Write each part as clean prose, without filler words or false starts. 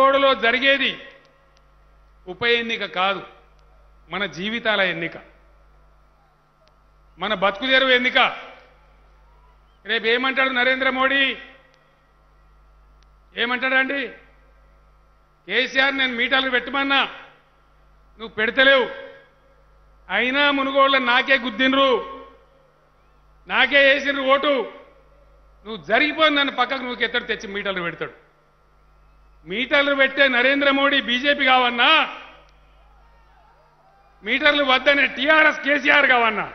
మునుగోడులో జరిగేది ఉప ఎన్నిక కాదు, మన జీవితాల ఎన్నిక, మన బతుకు తెరువు ఎన్నిక. రేపు ఏమంటాడు నరేంద్ర మోడీ? ఏమంటాడండి? కేసీఆర్ నేను మీటర్లు పెట్టమన్నా, నువ్వు పెడతలేవు, అయినా మునుగోళ్ళ నాకే గుద్దినరు, నాకే వేసినరు ఓటు, నువ్వు జరిగిపోయి నన్ను పక్కకు నువ్వు ఎత్తడు తెచ్చి మీటర్లు పెడతాడు. మీటర్లు పెట్టే నరేంద్ర మోడీ బీజేపీ కావన్నా, మీటర్లు వద్దనే టీఆర్ఎస్ కేసీఆర్ కావన్నా?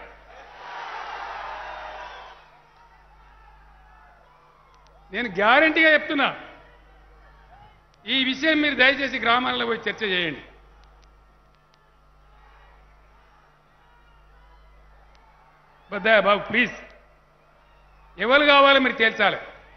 నేను గ్యారంటీగా చెప్తున్నా, ఈ విషయం మీరు దయచేసి గ్రామాల్లో పోయి చర్చ చేయండి. బాబు ప్లీజ్, ఎవరు కావాలో మీరు తేల్చాలి,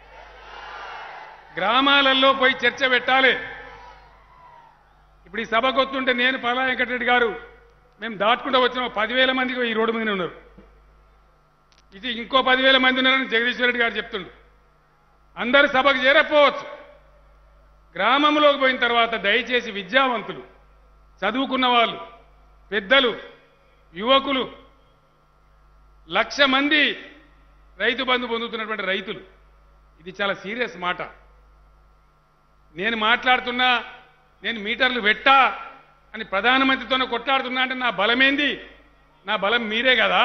గ్రామాలలో పోయి చర్చ పెట్టాలి. ఇప్పుడు ఈ సభకు వస్తుంటే నేను పల్లా వెంకటరెడ్డి గారు మేము దాటుకుంటూ వచ్చిన 10,000 మందికి ఈ రోడ్డు మీద ఉన్నారు, ఇది ఇంకో 10,000 మంది ఉన్నారని జగదీశ్వర రెడ్డి గారు చెప్తుండ్రు. అందరు సభకు చేరకపోవచ్చు. గ్రామంలోకి పోయిన తర్వాత దయచేసి విద్యావంతులు, చదువుకున్న వాళ్ళు, పెద్దలు, యువకులు, 1,00,000 మంది రైతు బంధు పొందుతున్నటువంటి రైతులు, ఇది చాలా సీరియస్ మాట. నేను మాట్లాడుతున్నా, నేను మీటర్లు పెట్టా అని ప్రధానమంత్రితోనే కొట్లాడుతున్నా అంటే నా బలమేంది? నా బలం మీరే కదా,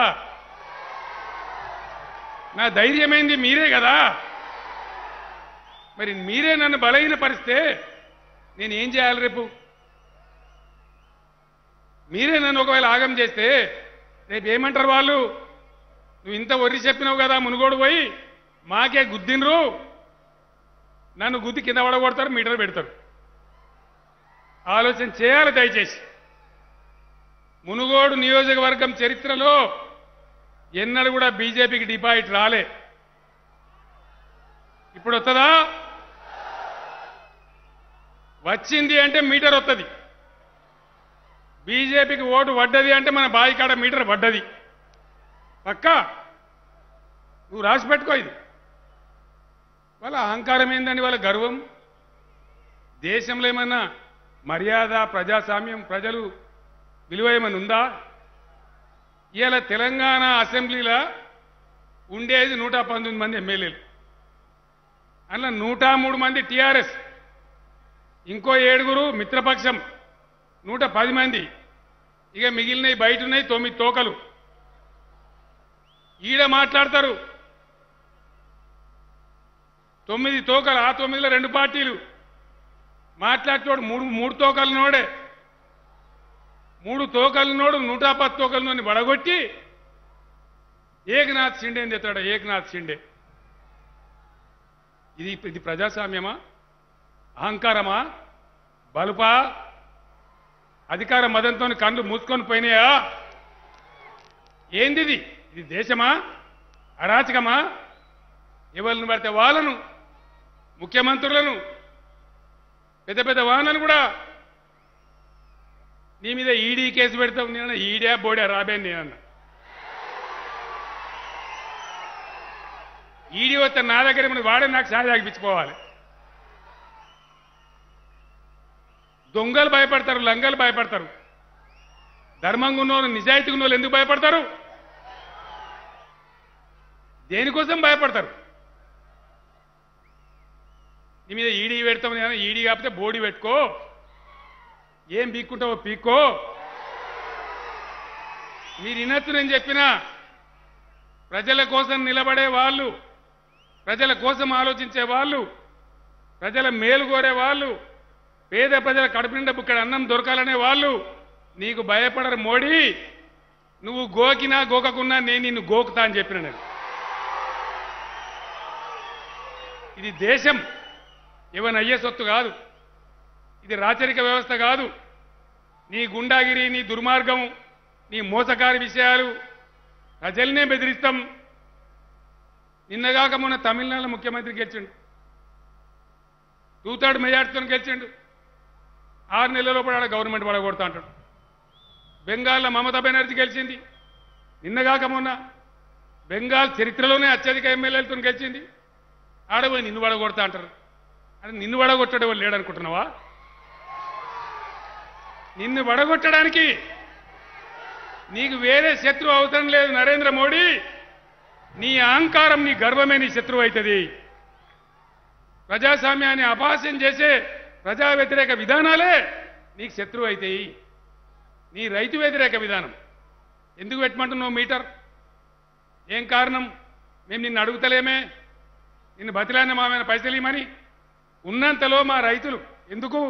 నా ధైర్యమేంది మీరే కదా. మరి మీరే నన్ను బలహీనపరిస్తే నేనేం చేయాలి? రేపు మీరే నన్ను ఒకవేళ ఆగం చేస్తే రేపు ఏమంటారు వాళ్ళు? నువ్వు ఇంత ఒర్రి చెప్పినావు కదా, మునుగోడు పోయి మాకే గుద్దినరు, నన్ను గుద్ది కింద పడగొడతారు, మీటర్ పెడతారు. ఆలోచన చేయాలి దయచేసి. మునుగోడు నియోజకవర్గం చరిత్రలో ఎన్నడూ కూడా బీజేపీకి డిపాజిట్ రాలే. ఇప్పుడు వస్తుందా? వచ్చింది అంటే మీటర్ వస్తుంది. బీజేపీకి ఓటు పడ్డది అంటే మన బాయికాడ మీటర్ పడ్డది పక్కా. నువ్వు రాసి పెట్టుకో. ఇది వాళ్ళ అహంకారం ఏందని, వాళ్ళ గర్వం. దేశంలో ఏమన్నా మర్యాద, ప్రజాస్వామ్యం, ప్రజలు విలువ ఏమైనా ఉందా? ఇవాళ తెలంగాణ అసెంబ్లీలో ఉండేది 119 మంది ఎమ్మెల్యేలు, అందులో 103 మంది టీఆర్ఎస్, ఇంకో 7 మిత్రపక్షం, 110 మంది. ఇక మిగిలినవి బయట ఉన్నాయి 9 తోకలు. ఈడ మాట్లాడతారు 9 తోకలు, ఆ 9లో 2 పార్టీలు మాట్లాడుతోడు. 3 తోకలనోడే, 3 తోకలనోడు 110 తోకలనోని వడగొట్టి ఏకనాథ్ షిండే అని చెప్తాడు. ఏకనాథ్ షిండే. ఇది ప్రజాస్వామ్యమా? అహంకారమా? బలుపా? అధికార మదంతో కళ్ళు మూసుకొని పోయినాయా? ఏంది ఇది? ఇది దేశమా? అరాచకమా? ఎవరిని పడితే వాళ్ళను, ముఖ్యమంత్రులను, పెద్ద పెద్ద వాహనాలు కూడా నీ మీద ఈడీ కేసు పెడతావు. నేను ఈడే బోడే రాబే నేనన్నా. ఈడీ వస్తే నా దగ్గర ఏమైనా వాడే నాకు సాయం ఆగిపించుకోవాలి. దొంగలు భయపడతారు, లంగలు భయపడతారు. ధర్మంగా ఉన్నోళ్ళు, నిజాయితీగా ఉన్నోళ్ళు ఎందుకు భయపడతారు? దేనికోసం భయపడతారు? నీ మీద ఈడీ పెడతాం. ఈడీ కాకపోతే బోడీ పెట్టుకో, ఏం పీక్కుంటావో పీక్కో. మీరు వినొచ్చు నేను చెప్పినా. ప్రజల కోసం నిలబడే వాళ్ళు, ప్రజల కోసం ఆలోచించే వాళ్ళు, ప్రజల మేలు కోరే వాళ్ళు, పేద ప్రజల కడుపు నిండా బుక్కడి అన్నం దొరకాలనే వాళ్ళు నీకు భయపడరు. మోడీ, నువ్వు గోకినా గోకకున్నా నేను నిన్ను గోకుతా అని చెప్పిన. నేను ఇది దేశం, ఎవరి అయ్యే సొత్తు కాదు. ఇది రాచరిక వ్యవస్థ కాదు. నీ గుండాగిరి, నీ దుర్మార్గం, నీ మోసకారి విషయాలు ప్రజల్నే బెదిరిస్తాం. నిన్నగాక మొన్న తమిళనాడు ముఖ్యమంత్రి గెలిచిండు, 2/3 మెజార్టీతో గెలిచిండు. 6 నెలల లోపల గవర్నమెంట్ పడగొడతా అంటాడు. బెంగాల్లో మమతా బెనర్జీ గెలిచింది నిన్నగాక మొన్న. బెంగాల్ చరిత్రలోనే అత్యధిక ఎమ్మెల్యేలతో గెలిచింది. ఆడపోయి నిన్ను పడగొడతా అంటారు. అంటే నిన్ను పడగొట్టడం లేడనుకుంటున్నావా? నిన్ను వడగొట్టడానికి నీకు వేరే శత్రువు అవసరం లేదు నరేంద్ర మోడీ. నీ అహంకారం నీ గర్వమే నీ శత్రువు అవుతుంది. ప్రజాస్వామ్యాన్ని అపహాస్యం చేసే ప్రజా వ్యతిరేక విధానాలే నీకు శత్రువు అవుతాయి. నీ రైతు వ్యతిరేక విధానం ఎందుకు పెట్టమంటున్నావు మీటర్? ఏం కారణం? మేము నిన్ను అడుగుతలేమే, నిన్ను బతిలాన్న మామైన పైసలు ఇవ్వమని. ఉన్నంతలో మా రైతులు ఎందుకు?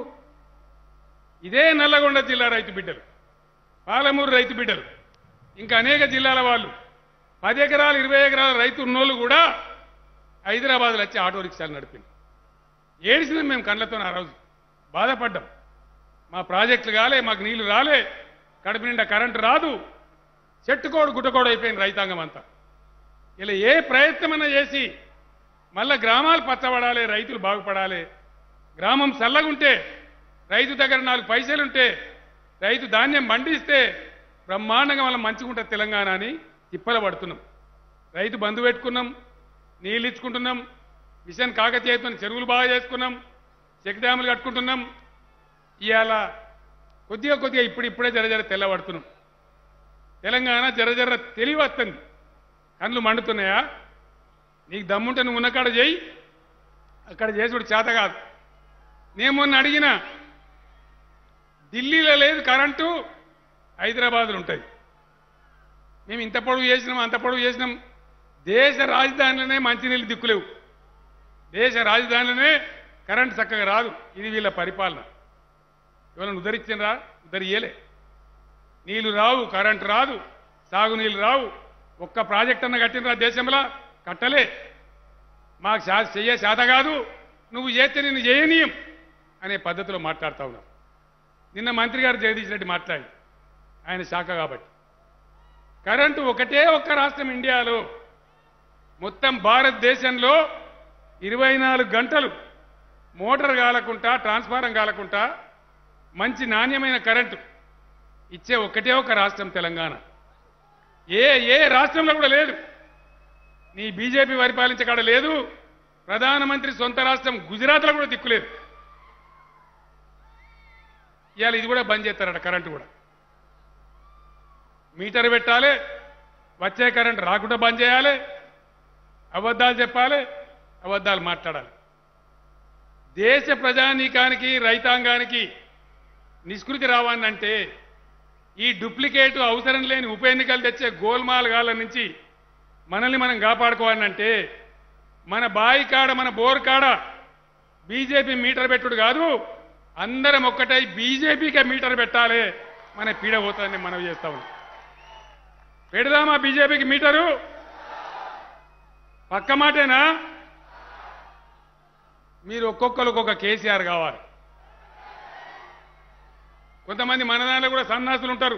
ఇదే నల్లగొండ జిల్లా రైతు బిడ్డలు, పాలమూరు రైతు బిడ్డలు, ఇంకా అనేక జిల్లాల వాళ్ళు 10 ఎకరాలు 20 ఎకరాల రైతు ఉన్నోళ్ళు కూడా హైదరాబాద్లో వచ్చి ఆటో రిక్షాలు నడిపింది. ఏడిసినాం మేము కళ్ళతో. ఆ రోజు బాధపడ్డాం. మా ప్రాజెక్టులు కాలే, మాకు నీళ్లు రాలే, కడుపు నిండా కరెంటు రాదు, చెట్టుకోడు గుట్టకోడు అయిపోయింది రైతాంగం అంతా. ఇలా ఏ ప్రయత్నమైనా చేసి మళ్ళా గ్రామాలు పచ్చబడాలి, రైతులు బాగుపడాలి, గ్రామం చల్లగుంటే, రైతు దగ్గర 4 పైసలుంటే, రైతు ధాన్యం పండిస్తే బ్రహ్మాండంగా మనం మంచిగుంటుంది తెలంగాణ అని తిప్పల పడుతున్నాం. రైతు బంధు పెట్టుకున్నాం, నీళ్ళు ఇచ్చుకుంటున్నాం, మిషన్ కాకతీయతో చెరువులు బాగా చేసుకున్నాం, చెక్ డ్యాములు కట్టుకుంటున్నాం. ఇవాళ కొద్దిగా ఇప్పుడే జర తెల్లబడుతున్నాం. తెలంగాణ జర తెలివి వస్తుంది. కళ్ళు మండుతున్నాయా? నీకు దమ్ముంటే నువ్వు ఉన్నకాడ చేయి, అక్కడ చేసుడు చేత కాదు. నేను మొన్న అడిగిన, ఢిల్లీలో లేదు కరెంటు, హైదరాబాద్లో ఉంటుంది. మేము ఇంత పొడుగు చేసినాం, అంత పొడుగు చేసినాం. దేశ రాజధానిలోనే మంచినీళ్ళు దిక్కులేవు, దేశ రాజధానిలోనే కరెంటు చక్కగా రాదు. ఇది వీళ్ళ పరిపాలన. ఎవరైనా ఉద్ధరించినరా? ఉద్ధరియలే. నీళ్లు రావు, కరెంటు రాదు, సాగునీళ్ళు రావు. ఒక్క ప్రాజెక్ట్ అన్న కట్టినరా దేశంలో? కట్టలే. మాకు చెయ్యే శాత కాదు, నువ్వు చేస్తే నిన్ను చేయనీయం అనే పద్ధతిలో మాట్లాడుతూ ఉన్నావు. నిన్న మంత్రి గారు జగదీష్ రెడ్డి మాట్లాడి, ఆయన శాఖ కాబట్టి, కరెంటు ఒకటే ఒక్క రాష్ట్రం ఇండియాలో, మొత్తం భారతదేశంలో 24 గంటలు మోటార్ కాలకుండా, ట్రాన్స్ఫారం కాలకుండా మంచి నాణ్యమైన కరెంటు ఇచ్చే ఒకటే ఒక రాష్ట్రం తెలంగాణ. ఏ రాష్ట్రంలో కూడా లేదు. నీ బీజేపీ పరిపాలించే కాడ లేదు. ప్రధానమంత్రి సొంత రాష్ట్రం గుజరాత్లో కూడా దిక్కులేదు. ఇవాళ ఇది కూడా బంద్ చేస్తారట. కరెంటు కూడా మీటర్ పెట్టాలి, వచ్చే కరెంటు రాకుండా బంద్ చేయాలి, అబద్ధాలు చెప్పాలి, అబద్ధాలు మాట్లాడాలి. దేశ ప్రజానీకానికి, రైతాంగానికి నిష్కృతి రావాలంటే ఈ డూప్లికేట్ అవసరం లేని ఉప ఎన్నికలు తెచ్చే గోల్మాల్ గాల నుంచి మనల్ని మనం కాపాడుకోవాలంటే మన బాయి కాడ, మన బోర్ కాడ బీజేపీ మీటర్ పెట్టుడు కాదు, అందరం ఒక్కటై బీజేపీకే మీటర్ పెట్టాలి. మన పీడ పోతుందని మనం చేస్తా ఉన్నాం. పెడదామా బీజేపీకి మీటరు? పక్క మాటేనా? మీరు ఒక్కొక్కరు ఒక్కొక్క కేసీఆర్ కావాలి. కొంతమంది మన దాంట్లో కూడా సన్నాసులు ఉంటారు.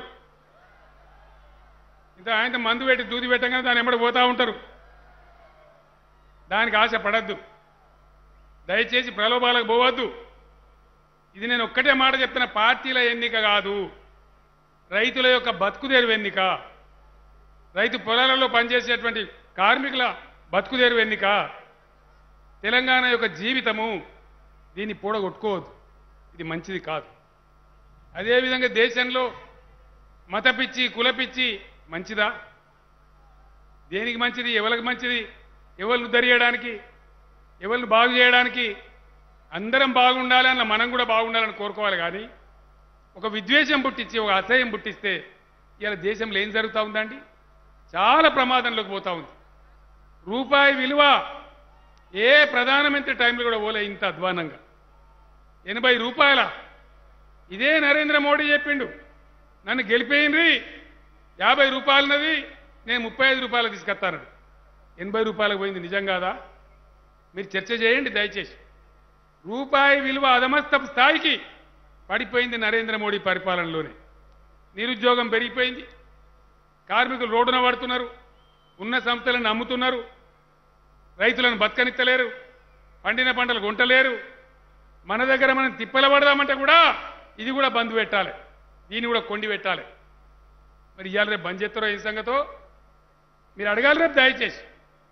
ఇంత ఆయన మందు పెట్టి దూది పెట్టగానే దాన్ని ఎమ్మడి పోతా ఉంటారు. దానికి ఆశ పడద్దు. దయచేసి ప్రలోభాలకు పోవద్దు. ఇది నేను ఒక్కటే మాట చెప్తున్న, పార్టీల ఎన్నిక కాదు, రైతుల యొక్క బతుకుదేరు ఎన్నిక, రైతు పొలాలలో పనిచేసేటువంటి కార్మికుల బతుకుదేరు ఎన్నిక, తెలంగాణ యొక్క జీవితము. దీన్ని పూడగొట్టుకోవద్దు. ఇది మంచిది కాదు. అదేవిధంగా దేశంలో మతపిచ్చి, కులపిచ్చి మంచిదా? దేనికి మంచిది? ఎవరికి మంచిది? ఎవరిని ఉద్ధరించడానికి, ఎవరిని బాగు చేయడానికి? అందరం బాగుండాలి అన్న మనం కూడా బాగుండాలని కోరుకోవాలి. కానీ ఒక విద్వేషం పుట్టించి, ఒక అసహ్యం పుట్టిస్తే ఇలా దేశంలో ఏం జరుగుతూ ఉందండి? చాలా ప్రమాదంలోకి పోతా ఉంది. రూపాయి విలువ ఏ ప్రధానమంత్రి టైంలో కూడా పోలే ఇంత అధ్వానంగా. 80 రూపాయల. ఇదే నరేంద్ర మోడీ చెప్పిండు, నన్ను గెలిపేయండి, 50 రూపాయలన్నది నేను 35 రూపాయలు తీసుకొస్తాను. 80 రూపాయలకు పోయింది. నిజం కాదా? మీరు చర్చ చేయండి దయచేసి. రూపాయి విలువ అధమస్తపు స్థాయికి పడిపోయింది నరేంద్ర మోడీ పరిపాలనలోనే. నిరుద్యోగం పెరిగిపోయింది, కార్మికులు రోడ్డున పడుతున్నారు, ఉన్న సంస్థలను అమ్ముతున్నారు, రైతులను బతకనిత్తలేరు, పండిన పంటలు కొంటలేరు. మన దగ్గర మనం తిప్పల పడదామంటే కూడా ఇది కూడా బంద్ పెట్టాలి, దీన్ని కూడా కొండి పెట్టాలి. మరి ఇవాళ రేపు బంద్ చేస్తారో ఏం సంగతో మీరు అడగాలి రేపు దయచేసి.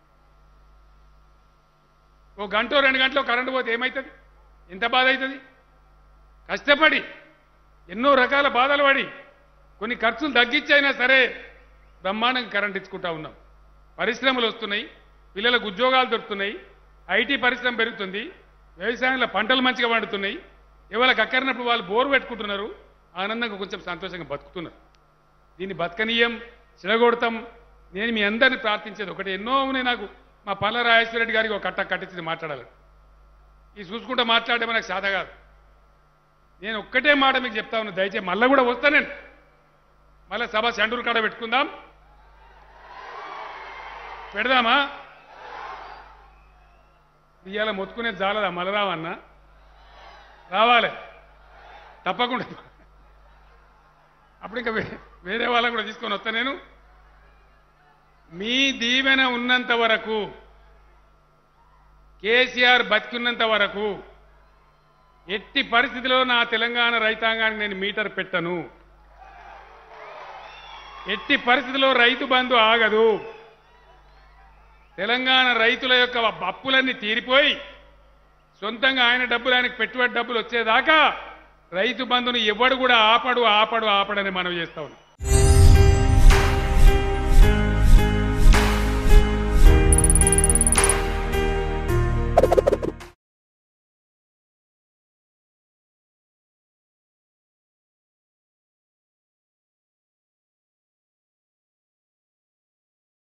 ఓ గంట 2 గంటలో కరెంటు పోతే ఏమవుతుంది? ఎంత బాధ అవుతుంది? కష్టపడి ఎన్నో రకాల బాధలు పడి కొన్ని ఖర్చులు తగ్గించైనా సరే బ్రహ్మాండంగా కరెంట్ ఇచ్చుకుంటా ఉన్నాం. పరిశ్రమలు వస్తున్నాయి, పిల్లలకు ఉద్యోగాలు దొరుకుతున్నాయి, ఐటీ పరిశ్రమ పెరుగుతుంది, వ్యవసాయంలో పంటలు మంచిగా పండుతున్నాయి, ఎవరికి అక్కరినప్పుడు వాళ్ళు బోరు పెట్టుకుంటున్నారు, ఆనందంగా కొంచెం సంతోషంగా బతుకుతున్నారు. దీన్ని బతకనీయం, చిరగొడతాం. నేను మీ అందరిని ప్రార్థించేది ఒకటి, ఎన్నో ఉన్నాయి నాకు. మా పల్ల రాజేశ్వరరెడ్డి గారికి ఒక కట్ట కట్టించి మాట్లాడాలి. ఇది చూసుకుంటూ మాట్లాడడం నాకు సాధ కాదు. నేను ఒక్కటే మాట మీకు చెప్తా ఉన్నా, దయచేసి మళ్ళీ కూడా వస్తా నేను. మళ్ళీ సభ సెంటూరు కాడ పెట్టుకుందాం, పెడదామా? ఇవాళ మొత్తుకునే జాలదా? మళ్ళీ రావన్నా, రావాలి తప్పకుండా. అప్పుడు ఇంకా వేరే వాళ్ళకు కూడా తీసుకొని వస్తా నేను. మీ దీవెన ఉన్నంత వరకు, కేసీఆర్ బతికున్నంత వరకు ఎట్టి పరిస్థితిలో నా తెలంగాణ రైతాంగానికి నేను మీటర్ పెట్టను. ఎట్టి పరిస్థితిలో రైతు బంధు ఆగదు. తెలంగాణ రైతుల యొక్క అప్పులన్నీ తీరిపోయి సొంతంగా ఆయన డబ్బులు, ఆయనకు పెట్టుబడి డబ్బులు వచ్చేదాకా రైతు బంధుని ఎవడు కూడా ఆపడని మనం చేస్తా ఉన్నాం.